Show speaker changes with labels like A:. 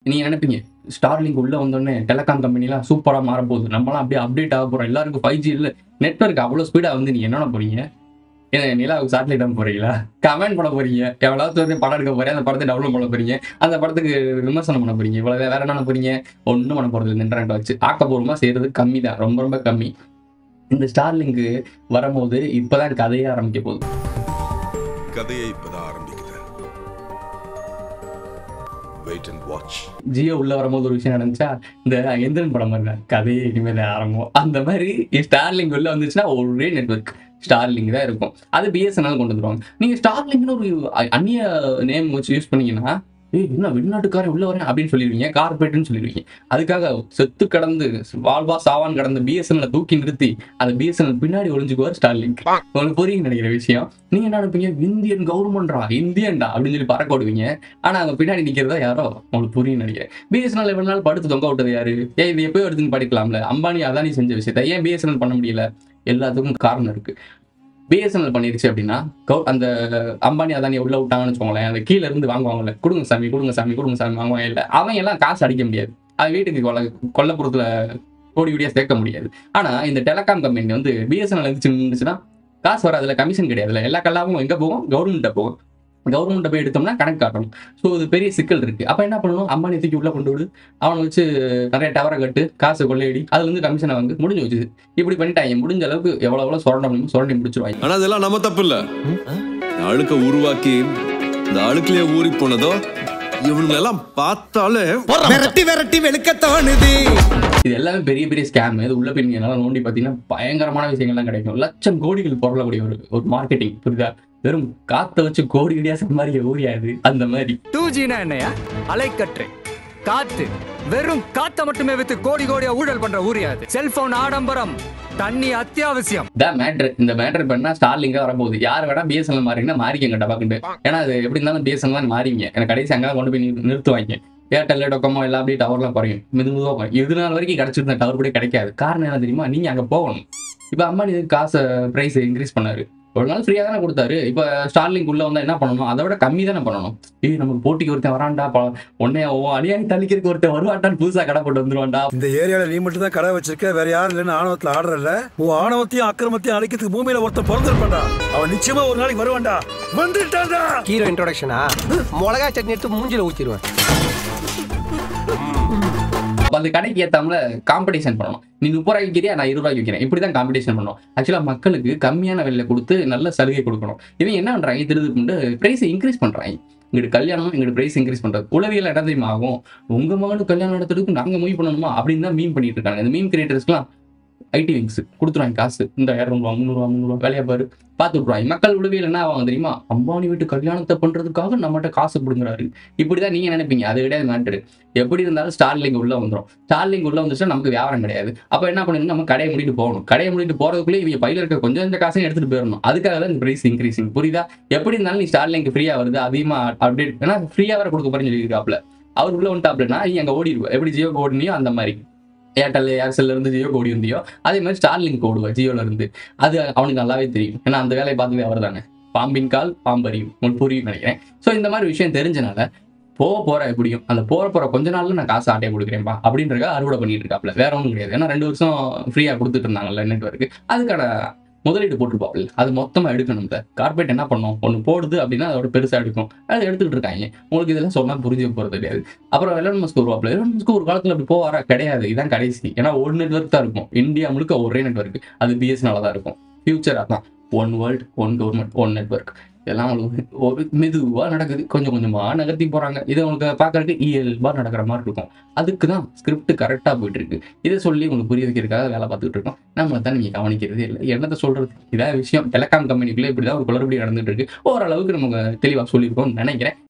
A: நீங்க நினைப்பீங்க ஸ்டார்லிங்க் உள்ள வந்தோடனே டெலிகாம் கம்பெனிலாம் சூப்பரா மாற போகுது, நம்மளாம் அப்படியே அப்டேட் ஆக போறோம், எல்லாருக்கும் 5G இல்ல நெட்வொர்க் அவ்வளவு ஸ்பீடா வந்து நீங்க என்ன பண்ண போறீங்க? ஏன்னா நிலாவுக்கு சேட்டலைட் அனுப்ப போறீங்களா? கமெண்ட் பண்ண போறீங்க, எவ்வளவு வந்து படம் எடுக்க போறீங்க, அந்த படத்தை டவுன்லோட் பண்ண போறீங்க, அந்த படத்துக்கு விமர்சனம் பண்ண போறீங்க, இவ்வளவு வேற என்ன பண்ண போறீங்க? ஒன்றும் பண்ண போறது இல்லை. இன்டர்நெட் வச்சு ஆக்கப்பூர்வமா செய்யறது கம்மி தான், ரொம்ப ரொம்ப கம்மி. இந்த ஸ்டார்லிங்க் வரும்போது இப்பதான் கதையே ஆரம்பிக்க போகுது.
B: கதையை இப்பதான் ஆரம்பிக்குது. Wait and watch.
A: ஜியோ உள்ள வரும்போது ஒரு விஷயம் நடந்துச்சா, இந்த எந்திரன் படம் மாதிரி தான் கதையே இனிமேல் ஆரம்பம். அந்த மாதிரி ஸ்டார்லிங்க் உள்ள வந்துச்சுன்னா ஒரே நெட்வொர்க் ஸ்டார்லிங்க் தான் இருக்கும். அது பிஎஸ்என்எல் கொண்டு வந்துருவாங்க. நீங்க ஸ்டார்லிங்க்னு ஒரு அந்நிய நேம் வச்சு யூஸ் பண்ணீங்கன்னா, என்ன வெளிநாட்டுக்காரன் உள்ள வரேன் அப்படின்னு சொல்லிடுவீங்க, கார்பரேட்னு சொல்லிடுவீங்க. அதுக்காக செத்து கடந்து வாழ்வா சாவான் கடந்த பிஎஸ்என்எல் தூக்கி நிறுத்தி அந்த பிஎஸ்என்எல் பின்னாடி ஒளிஞ்சுக்குவார் ஸ்டார்லிங்க். உங்களுக்கு புரியுங்க நினைக்கிற விஷயம். நீங்க என்ன நினைப்பீங்க, இந்தியன் கவர்மெண்ட்ரா இந்தியன்டா அப்படின்னு சொல்லி பறக்க விடுவீங்க. ஆனா அவங்க பின்னாடி நிக்கிறதா யாரோ உங்களுக்கு புரியும் நினைக்கிறேன். பிஎஸ்என்எல் எவ்வளவு நாள் படுத்து தொங்க விட்டது யாரு? ஏன் இது எப்பயோ எடுத்துன்னு படிக்கலாம்ல? அம்பானி அதானி செஞ்ச விஷயத்த ஏன் பிஎஸ்என்எல் பண்ண முடியல? எல்லாத்துக்கும் காரணம் இருக்கு. பிஎஸ்என்எல் பண்ணிருச்சு அப்படின்னா, அந்த அம்பானி அதானி உள்ள விட்டாங்கன்னு வச்சுக்கோங்களேன், அந்த கீழ இருந்து வாங்குவாங்கல்ல, கொடுங்க சாமி கொடுங்க சாமி கொடுங்க சாமி வாங்குவாங்க இல்ல, அவங்க எல்லாம் காசு அடிக்க முடியாது. அது வீட்டுக்கு கொல்லப்புறத்துல கோடி கோடியா சேர்க்க முடியாது. ஆனா இந்த டெலிகாம் கம்பெனி வந்து பிஎஸ்என்எல் இருந்துச்சுன்னா காசு வராதுல, கமிஷன் கிடையாதுல, எல்லா கல்லாவும் எங்க போகும்? கவர்மெண்ட்ட போகும். கவர்மெண்ட்ட போய் எடுத்தோம்னா கணக்கு காட்டணும். ஸோ இது பெரிய சிக்கல் இருக்கு. அப்ப என்ன பண்ணணும்? அம்பானி தூக்கி உள்ள கொண்டு விடு, அவனை வச்சு நிறைய டவரை கட்டு, காசு கொள்ளையடி, அதுல இருந்து கமிஷனை வாங்க, முடிஞ்சு வச்சு. இப்படி பண்ணிட்டாங்க. முடிஞ்ச அளவுக்கு எவ்வளவு சுரண்ட முடியுமோ சுரண்டி முடிச்சிருவாங்க.
C: ஆனா அதெல்லாம் நம்ம தப்பு இல்ல. அழுக்க உருவாக்கி இந்த அழுக்குலயே ஊறி போனதோ இவனுங்களெல்லாம் பார்த்தாலே
D: விரட்டி விரட்டி வெளுக்கத்தானுது.
A: இது எல்லாமே பெரிய பெரிய ஸ்கேம். இது உள்ள போய் நீங்க எல்லாம் நோண்டி பாத்தீங்கன்னா பயங்கரமான விஷயங்கள்லாம் கிடைக்கும். லட்சம் கோடிகள் பொருளக்கூடிய ஒரு மார்க்கெட்டிங், புரியுதா? வெறும் காத்த வச்சு கோடி கோடியா சம்பாதிக்க ஊரியாது அந்த மாதிரி.
E: 2Gனா என்னையா? அலைக்கற்றை காத்து, வெறும் காத்த மட்டுமே வித்து கோடி கோடியா ஊழல் பண்ற ஊரியாது. செல்போன் ஆடம்பரம், தண்ணி அத்தியாவசியம்.
A: இந்த மேட்டர் பண்ணா ஸ்டார்லிங்கா வரப்போகுது. யார் வேணா பிஎஸ்என்எல் மாறிங்கன்னா மாறிக்கங்க டபாக்குண்டு. ஏன்னா அது எப்படி இருந்தாலும் பிஎஸ்என்எல் தான் மாறிங்க. எனக்கு கடைசி அங்கே கொண்டு போய் நிறுத்துவாங்க. ஏர்டெல் டொக்கோமோ எல்லாம் அப்படியே டவர்லாம் குறையும், மெதுவாக குறையும். இது நாள் வரைக்கும் கிடைச்சிருந்த டவர் கூட கிடைக்காது. காரணம் என்ன தெரியுமா? நீங்க அங்க போகணும். இப்ப அம்பானி காசை பிரைஸ் இன்க்ரீஸ் பண்ணாரு, ஒரு நாள் ஃப்ரீயா தானே கொடுத்தாரு. இப்ப ஸ்டார்லிங்க் உள்ள வந்தா என்ன பண்ணணும்? அதை விட கம்மி தானே பண்ணணும். நமக்கு போட்டிக்கு ஒருத்தன் வரான்டா, உடனே அடியாணி தள்ளிக்கிறதுக்கு ஒருத்தன் வருவான்டான்னு புதுசா கடை போட்டு வந்துருவான்டா.
D: இந்த ஏரியால நீ மட்டும் தான் கடை வச்சிருக்க, வேற யாரும் இல்லைன்னு ஆணவத்துல ஆடுறல. உன் ஆணவத்தையும் அக்கிரமத்தையும் அழிக்கிறதுக்கு பூமியில ஒருத்தன் பிறந்திருப்பான்டா. அவன் நிச்சயமா ஒரு நாளைக்கு வருவான்டா. வந்துட்டான்டா.
F: ஹீரோ இன்ட்ரோடக்ஷனா மிளகா சட்னி எடுத்து மூஞ்சில ஊத்திடுவேன்.
A: அந்த கடைக்கு ஏத்தாமல காம்படிஷன் பண்ணணும். நீ 30 ரூபாய்க்கு விற்கிறியா, நான் 20 ரூபாய்க்கு விற்கிறேன், இப்படிதான் காம்படிஷன் பண்ணணும். ஆக்சுவலா மக்களுக்கு கம்மியான விலையில கொடுத்து நல்ல சலுகை கொடுக்கணும். இவங்க என்ன பண்றாங்க? திருது பிரைஸ் இன்க்ரீஸ் பண்றாங்க. எங்களுக்கு கல்யாணம், எங்களுக்கு பிரைஸ் இன்க்ரீஸ் பண்றது. உளவியல் என்ன தெரியுமா ஆகும்? உங்க மகனுக்கு கல்யாணம் நடத்துறதுக்கு நாங்க மூவ் பண்ணணுமா அப்படின்னு தான் மீன் பண்ணிட்டு இருக்காங்க. இந்த மீன் கிரியேட்டர்ஸ்லாம் ஐடி விங்ஸ் கொடுத்துருவாங்க காசு. இந்த 200 ரூபா 300 ரூபா வேலையா பாரு பார்த்து விட்ருவாங்க. மக்கள் உளவியல் என்ன ஆவாங்க தெரியுமா? அம்பானி வீட்டு கல்யாணத்தை பண்றதுக்காக நம்மகிட்ட காசு கொடுங்குறாரு. இப்படிதான் நீங்க நினைப்பீங்க. அது கிடையாது மேட்டரு. எப்படி இருந்தாலும் ஸ்டார்லிங்க் உள்ள வந்துடும். ஸ்டார்லிங்க் உள்ள வந்துச்சுன்னா நமக்கு வியாபாரம் கிடையாது. அப்ப என்ன பண்ணணும்? நம்ம கடையை மூடிட்டு போகணும். கடையை மூடிட்டு போறதுக்குள்ளே இவங்க பையில இருக்க கொஞ்சம் இந்த காசையும் எடுத்துட்டு போயிடணும். அதுக்காக தான் இந்த பிரைஸ் இன்க்ரீசிங், புரியுதா? எப்படி இருந்தாலும் நீ ஸ்டார்லிங்க் ஃப்ரீயா வருது, அதிகமா அப்டேட் ஏன்னா ஃப்ரீயா வேற கொடுக்க போறேன்னு சொல்லியிருக்காப்ல. அவர் உள்ள வந்துட்டாப்லன்னா நீ அங்க ஓடிடுவோம். எப்படி ஜியோ ஓடினியோ அந்த மாதிரி, ஏர்டெல்ல இருந்து ஜியோ ஓடி வந்தியோ அதே மாதிரி ஸ்டார்லிங்க் ஓடுவா ஜியோல இருந்து. அது அவனுக்கு நல்லாவே தெரியும். ஏன்னா அந்த வேலையை பார்த்தது அவர் தானே. பாம்பின் கால் பாம்பறியும், உங்களுக்கு புரியும் நினைக்கிறேன். ஸோ இந்த மாதிரி விஷயம் தெரிஞ்சனால போற எப்படியும் அந்த போற கொஞ்ச நாள்ல நான் காசு ஆட்டையை கொடுக்குறேன்ப்பா அப்படின்றத அறுவடை பண்ணிட்டு இருக்காப்ல. வேற ஒன்றும் கிடையாது. ஏன்னா 2 வருஷம் ஃப்ரீயா கொடுத்துட்டு இருந்தாங்கல்ல நெட்வொர்க்கு, அதுக்கான முதலீடு போட்டுருப்பாப்ல. அது மொத்தமா எடுக்கணும். கார்பரேட் என்ன பண்ணும்? ஒன்று போடுது அப்படின்னா அதோட பெருசா எடுக்கும். அதை எடுத்துக்கிட்டு இருக்காங்க. உங்களுக்கு இதெல்லாம் சொன்னா புரிஞ்சு போறது கிடையாது. அப்புறம் எலன் மஸ்க் வருவாப்ல. எலன் மஸ்க் ஒரு காலத்துல அப்படி போவாரா? கிடையாது. இதான் கடைசி. ஏன்னா ஒரு நெட்வொர்க் தான் இருக்கும். இந்தியா முழுக்க ஒரே நெட்வொர்க், அது பிஎஸ்என்எல் தான் இருக்கும். ஃபியூச்சர் அதான். One world, one government, one network. இதெல்லாம் ஒரு மெதுவா நடக்குது. கொஞ்சம் கொஞ்சமா நகர்த்தி போறாங்க. இதை உங்களுக்கு பாக்குறதுக்கு இயல்பா நடக்கிற மாதிரி இருக்கும். அதுக்கு தான் ஸ்கிரிப்ட் கரெக்டா போயிட்டு இருக்கு. இதை சொல்லி உங்களுக்கு புரிய வைக்கிறதுக்காக வேலை பார்த்துட்டு இருக்கோம். நம்மளை தான் நீங்க கவனிக்கிறதே இல்லை. என்னத்தை சொல்றது? இதான் விஷயம். டெலிகாம் கம்பெனிக்குள்ளே இப்படிதான் ஒரு குளறுபடி நடந்துட்டு இருக்கு. ஓரளவுக்கு நமக்கு தெளிவா சொல்லியிருக்கோம்னு நினைக்கிறேன்.